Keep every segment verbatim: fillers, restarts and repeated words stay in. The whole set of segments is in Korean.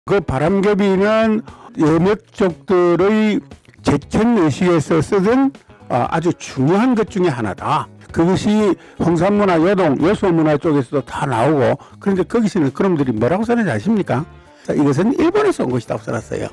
그 바람개비는 여몇 족들의 제천의식에서 쓰던 아주 중요한 것 중에 하나다. 그것이 홍산문화, 요동, 여수문화 쪽에서도 다 나오고, 그런데 거기서는 그놈들이 뭐라고 써는지 아십니까? 이것은 일본에서 온 것이라고 써놨어요.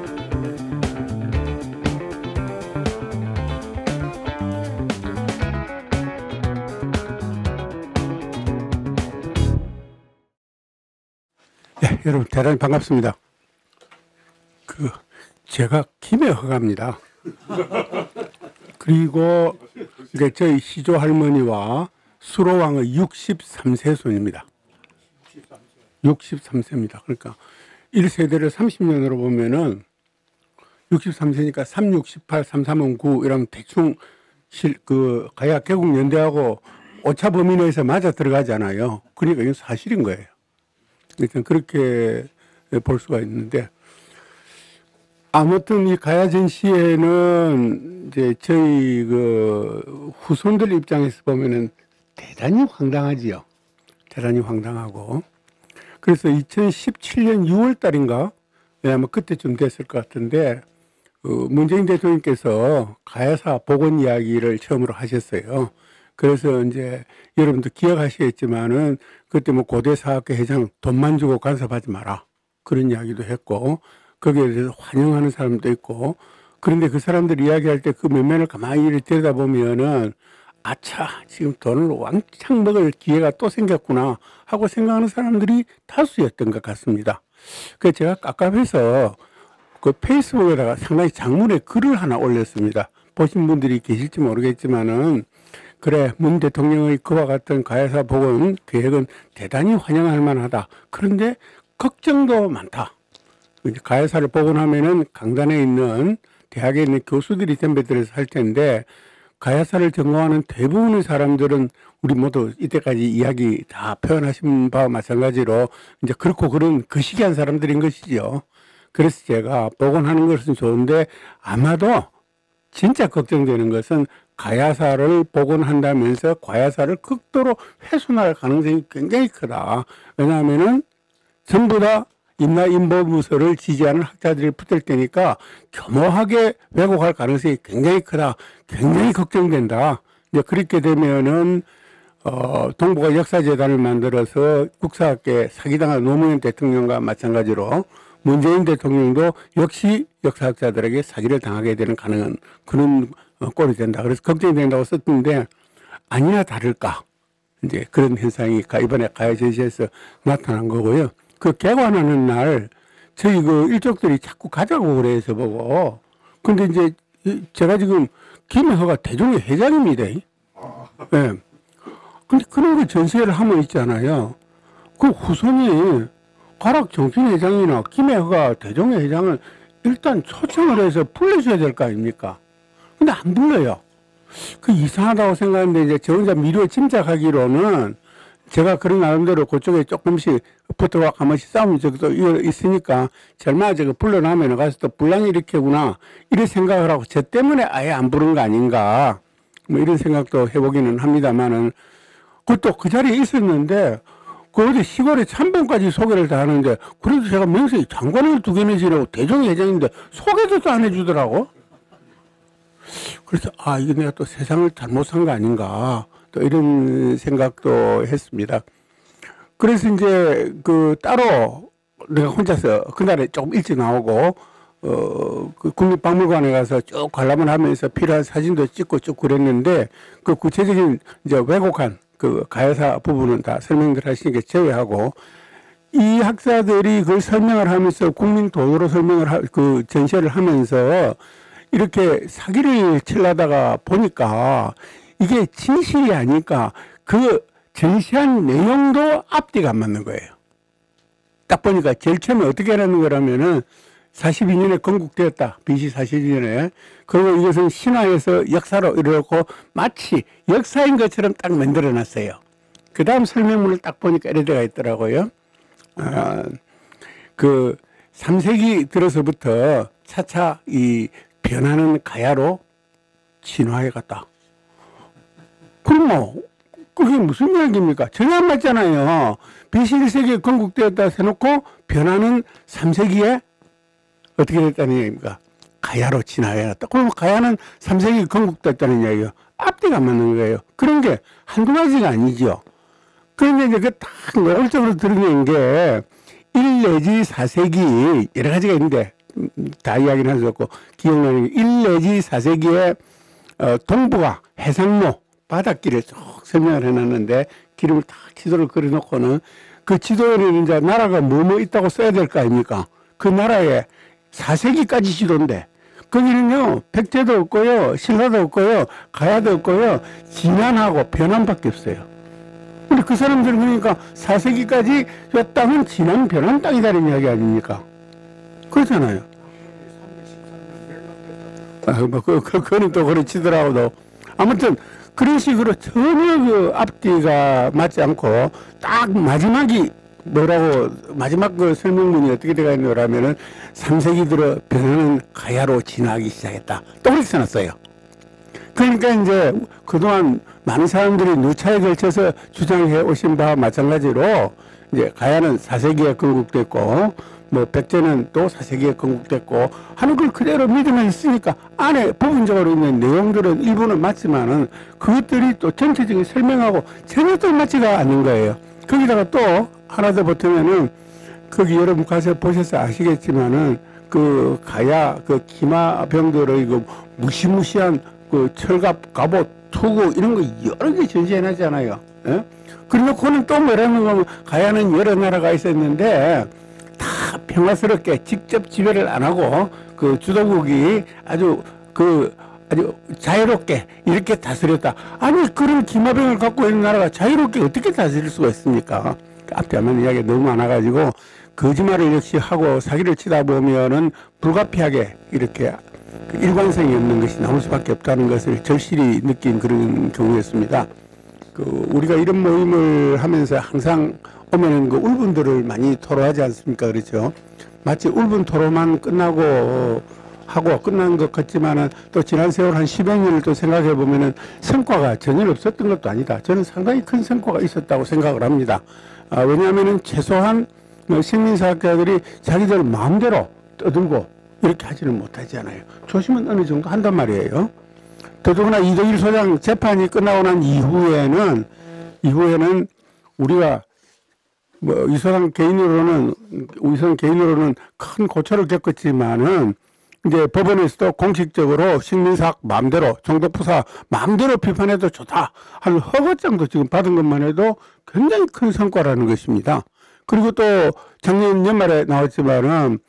네, 여러분 대단히 반갑습니다. 그 제가 김해허가입니다. 그리고 이제 저희 시조 할머니와 수로왕의 육십삼 세 손입니다. 육십삼 세입니다. 그러니까 일 세대를 삼십 년으로 보면은 육십삼 세니까 삼, 육, 십팔, 삼, 삼, 구 이러면 대충 실, 그 가야 개국연대하고 오차 범위 내에서 맞아 들어가잖아요. 그러니까 이건 사실인 거예요. 일단 그렇게 볼 수가 있는데, 아무튼 이 가야전시회는 이제 저희 그 후손들 입장에서 보면은 대단히 황당하지요. 대단히 황당하고. 그래서 이천십칠 년 유월 달인가, 아마 그때쯤 됐을 것 같은데, 그 문재인 대통령께서 가야사 복원 이야기를 처음으로 하셨어요. 그래서 이제 여러분도 기억하시겠지만은 그때 뭐 고대사학회 회장 돈만 주고 간섭하지 마라, 그런 이야기도 했고, 거기에 대해서 환영하는 사람도 있고. 그런데 그 사람들 이야기할 때 그 면면을 가만히 들여다보면은 아차, 지금 돈을 왕창 먹을 기회가 또 생겼구나 하고 생각하는 사람들이 다수였던 것 같습니다. 그래서 제가 깝깝해서 그 페이스북에다가 상당히 장문의 글을 하나 올렸습니다. 보신 분들이 계실지 모르겠지만은, 그래, 문 대통령의 그와 같은 가야사 복원 계획은 대단히 환영할 만하다. 그런데 걱정도 많다. 가야사를 복원하면은 강단에 있는 대학에 있는 교수들이 덤벼들어서 할 텐데, 가야사를 전공하는 대부분의 사람들은 우리 모두 이때까지 이야기 다 표현하신 바와 마찬가지로 이제 그렇고 그런 거시기한 사람들인 것이죠. 그래서 제가 복원하는 것은 좋은데, 아마도 진짜 걱정되는 것은 가야사를 복원한다면서 가야사를 극도로 훼손할 가능성이 굉장히 크다. 왜냐하면은 전부 다 임나 인보무서를 지지하는 학자들이 붙을 테니까 교모하게 왜곡할 가능성이 굉장히 크다. 굉장히 걱정된다. 이제 그렇게 되면은 어, 동북아 역사재단을 만들어서 국사학계 사기당한 노무현 대통령과 마찬가지로 문재인 대통령도 역시 역사학자들에게 사기를 당하게 되는 가능한 그런 꼴이 된다. 그래서 걱정이 된다고 썼는데, 아니나 다를까 이제 그런 현상이 이번에 가야전시에서 나타난 거고요. 그 개관하는 날 저희 그 일족들이 자꾸 가자고 그래서 보고, 근데 이제 제가 지금 김해허가 대종회 회장입니다. 예. 네. 근데 그런 거 전시회를 하면 있잖아요. 그 후손이 가락 정신회장이나 김해허가 대종회 회장을 일단 초청을 해서 불러줘야 될 거 아닙니까? 근데 안 불러요. 그 이상하다고 생각하는데, 이제 저 혼자 미루어 짐작하기로는 제가 그런 나름대로 그쪽에 조금씩 붙어가 한 번씩 싸움이 저도 있으니까 설마 저거 불러나면 가서 또 분란이 일으키구나 이런 생각을 하고 저 때문에 아예 안 부른 거 아닌가, 뭐 이런 생각도 해보기는 합니다만은, 그것도 그 자리에 있었는데 그 어디 시골에 참배까지 소개를 다 하는데, 그래도 제가 명색이 장관을 두 개나 지내고 대종회 회장인데 소개도 안 해주더라고. 그래서 아, 이거 내가 또 세상을 잘못 산 거 아닌가, 또 이런 생각도 했습니다. 그래서 이제 그 따로 내가 혼자서 그날에 조금 일찍 나오고 어, 그 국립박물관에 가서 쭉 관람을 하면서 필요한 사진도 찍고 쭉 그랬는데, 그 구체적인 이제 왜곡한 그 가야사 부분은 다 설명들 하시니까 제외하고, 이 학자들이 그걸 설명을 하면서 국민 도구로 설명을 하, 그 전시회를 하면서 이렇게 사기를 치려다가 보니까 이게 진실이 아니까 그 전시한 내용도 앞뒤가 안 맞는 거예요. 딱 보니까 제일 처음에 어떻게 해놨는 거라면은 사십이 년에 건국되었다. 비씨 사십이 년에. 그리고 이것은 신화에서 역사로 이렇고 마치 역사인 것처럼 딱 만들어 놨어요. 그 다음 설명문을 딱 보니까 이래 되어 있더라고요. 아, 그 삼 세기 들어서부터 차차 이 변하는 가야로 진화해 갔다. 그럼 뭐, 그게 무슨 이야기입니까? 전혀 안 맞잖아요. 비씨 일 세기에 건국되었다 해놓고 변화는 삼 세기에 어떻게 됐다는 얘기입니까? 가야로 진화해놨다. 그럼 가야는 삼 세기 건국됐다는 이야기예요. 앞뒤가 안 맞는 거예요. 그런 게 한두 가지가 아니죠. 그런데 이제 그 딱 노골적으로 드러낸 게 일 내지 사 세기 여러 가지가 있는데 다 이야기는 할 수 없고 기억나는 게 일 내지 사 세기에 어, 동북아 해상로 바닷길을 쭉 설명을 해놨는데 기름을 딱 지도를 그려놓고는 그 지도에는 이제 나라가 뭐뭐 있다고 써야 될 거 아닙니까? 그 나라에 사 세기까지 지도인데 거기는요 백제도 없고요 신라도 없고요 가야도 없고요 진안하고 변환밖에 없어요. 근데 그 사람들은 그러니까 사 세기까지 이 땅은 진안 변환 땅이다는 이야기 아닙니까? 그렇잖아요. 아, 뭐, 그, 그, 그거는 또 그렇게 치더라고도. 아무튼, 그런 식으로 전혀 그 앞뒤가 맞지 않고, 딱 마지막이 뭐라고, 마지막 그 설명문이 어떻게 되어 있느냐면은, 삼 세기 들어 변화는 가야로 진화하기 시작했다. 또 그렇게 써놨어요. 그러니까 이제 그동안 많은 사람들이 누차에 걸쳐서 주장해 오신 바와 마찬가지로, 이제 가야는 사 세기에 건국됐고, 뭐 백제는 또 사 세기에 건국됐고 하는 걸 그대로 믿으면 있으니까 안에 부분적으로 있는 내용들은 일부는 맞지만은 그것들이 또 전체적인 설명하고 전혀 또 맞지가 않는 거예요. 거기다가 또 하나 더 보태면은 거기 여러분 가서 보셔서 아시겠지만은 그 가야 그 기마병들의 그 무시무시한 그 철갑 갑옷 투구 이런 거 여러 개 전시해놨잖아요. 예? 그래놓고는 또 뭐라는 거면 가야는 여러 나라가 있었는데 다 평화스럽게 직접 지배를 안 하고 그 주도국이 아주 그 아주 자유롭게 이렇게 다스렸다. 아니 그런 기마병을 갖고 있는 나라가 자유롭게 어떻게 다스릴 수가 있습니까? 앞에 하면 이야기가 너무 많아가지고 거짓말을 역시 하고 사기를 치다 보면은 불가피하게 이렇게 일관성이 없는 것이 나올 수밖에 없다는 것을 절실히 느낀 그런 경우였습니다. 그 우리가 이런 모임을 하면서 항상 오면은 그 울분들을 많이 토로하지 않습니까? 그렇죠? 마치 울분 토로만 끝나고 하고 끝난 것 같지만은 또 지난 세월 한 십여 년을 또 생각해 보면은 성과가 전혀 없었던 것도 아니다. 저는 상당히 큰 성과가 있었다고 생각을 합니다. 아, 왜냐하면은 최소한 뭐 식민사학자들이 자기들 마음대로 떠들고 이렇게 하지는 못하잖아요. 조심은 어느 정도 한단 말이에요. 더더구나 이동일 소장 재판이 끝나고 난 이후에는 이후에는 우리가 뭐 이소장 개인으로는 이소장 개인으로는 큰 고초를 겪었지만은 이제 법원에서도 공식적으로 식민사학 마음대로 정독부사 마음대로 비판해도 좋다 하는 허가장도 지금 받은 것만 해도 굉장히 큰 성과라는 것입니다. 그리고 또 작년 연말에 나왔지만은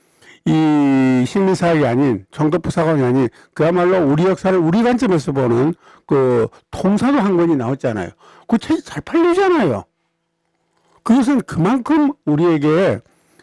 이 식민사학이 아닌 정독부사관이 아닌 그야말로 우리 역사를 우리 관점에서 보는 그 통사도 한 권이 나왔잖아요. 그 책이 잘 팔리잖아요. 그것은 그만큼 우리에게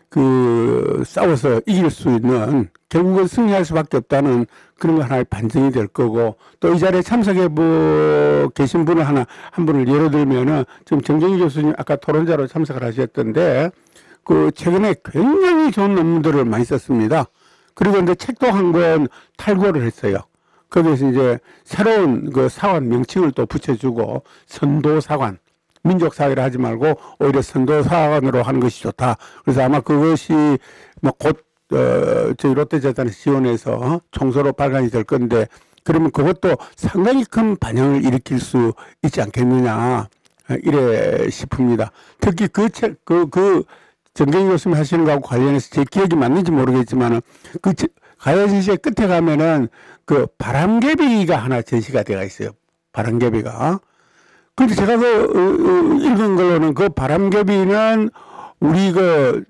그 싸워서 이길 수 있는 결국은 승리할 수밖에 없다는 그런 거 하나의 반증이 될 거고 또 이 자리에 참석해 보 계신 분을 하나 한 분을 예로 들면은 지금 정정희 교수님 아까 토론자로 참석을 하셨던데 그 최근에 굉장히 좋은 논문들을 많이 썼습니다. 그리고 이제 책도 한 권 탈고를 했어요. 거기서 이제 새로운 그 사관 명칭을 또 붙여주고 선도사관 민족사회를 하지 말고 오히려 선도사관으로 하는 것이 좋다. 그래서 아마 그것이 뭐 곧, 어, 저희 롯데재단에서 지원해서 총서로 발간이 될 건데, 그러면 그것도 상당히 큰 반향을 일으킬 수 있지 않겠느냐, 이래 싶습니다. 특히 그 책, 그, 그, 정경희 교수님 하시는 거하고 관련해서 제 기억이 맞는지 모르겠지만은, 그 가야 전시의 끝에 가면은 그 바람개비가 하나 전시가 되어 있어요. 바람개비가. 근데 제가 그 읽은 걸로는 그 바람개비는 우리 그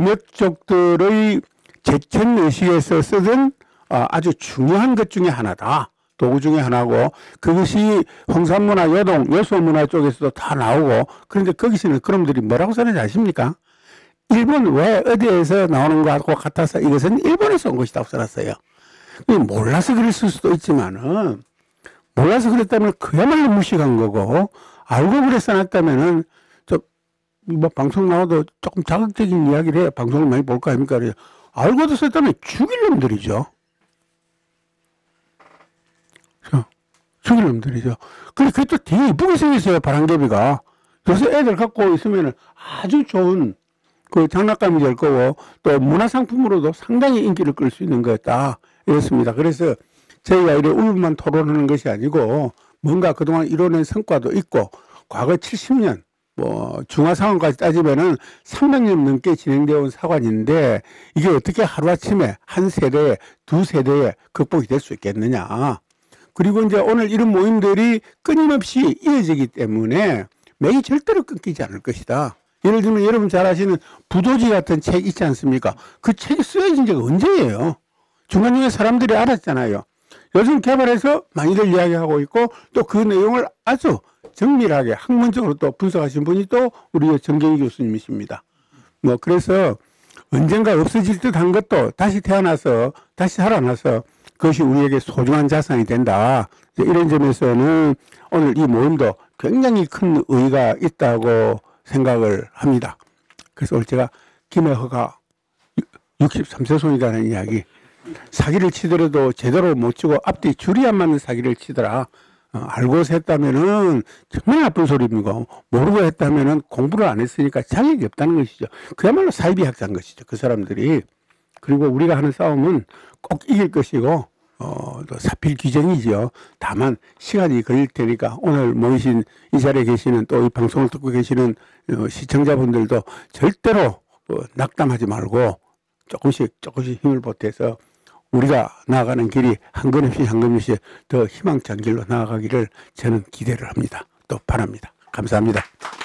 여몇족들의 제천 의식에서 쓰던 아주 중요한 것 중에 하나다. 도구 중에 하나고 그것이 홍산문화, 여동, 여소문화 쪽에서도 다 나오고 그런데 거기서는 그놈들이 뭐라고 써는지 아십니까? 일본 왜 어디에서 나오는 것과 같아서 이것은 일본에서 온 것이라고 써놨어요. 몰라서 그랬을 수도 있지만은 몰라서 그랬다면 그야말로 무식한 거고 알고 그래 써놨다면은 저 뭐 방송 나와도 조금 자극적인 이야기를 해야 방송을 많이 볼 거 아닙니까? 알고도 썼다면 죽일 놈들이죠. 죽일 놈들이죠. 근데 그게 또 되게 이쁘게 생겼어요, 바람개비가. 요새 애들 갖고 있으면 아주 좋은 그 장난감이 될 거고, 또 문화상품으로도 상당히 인기를 끌 수 있는 거였다. 이렇습니다. 그래서 저희가 이래 울분만 토론하는 것이 아니고, 뭔가 그동안 이뤄낸 성과도 있고, 과거 칠십 년, 뭐, 중화상황까지 따지면은 삼백 년 넘게 진행되어 온 사관인데, 이게 어떻게 하루아침에 한 세대에, 두 세대에 극복이 될 수 있겠느냐. 그리고 이제 오늘 이런 모임들이 끊임없이 이어지기 때문에 맥이 절대로 끊기지 않을 것이다. 예를 들면 여러분 잘 아시는 부도지 같은 책 있지 않습니까? 그 책이 쓰여진 지가 언제예요? 중간중간 사람들이 알았잖아요. 요즘 개발해서 많이들 이야기하고 있고, 또 그 내용을 아주 정밀하게 학문적으로 또 분석하신 분이 또 우리 정경희 교수님이십니다. 뭐 그래서 언젠가 없어질 듯한 것도 다시 태어나서 다시 살아나서 그것이 우리에게 소중한 자산이 된다. 이런 점에서는 오늘 이 모임도 굉장히 큰 의의가 있다고 생각을 합니다. 그래서 오늘 제가 김혜허가 육십삼 세 손이라는 이야기, 사기를 치더라도 제대로 못 치고 앞뒤 줄이 안 맞는 사기를 치더라. 어, 알고서 했다면은 정말 나쁜 소리입니다. 모르고 했다면은 공부를 안 했으니까 자격이 없다는 것이죠. 그야말로 사이비학자인 것이죠. 그 사람들이. 그리고 우리가 하는 싸움은 꼭 이길 것이고, 어, 또 사필 규정이죠. 다만 시간이 걸릴 테니까 오늘 모이신 이 자리에 계시는 또 이 방송을 듣고 계시는 어, 시청자분들도 절대로 어, 낙담하지 말고 조금씩 조금씩 힘을 보태서 우리가 나아가는 길이 한 걸음씩 한 걸음씩 더 희망찬 길로 나아가기를 저는 기대를 합니다. 또 바랍니다. 감사합니다.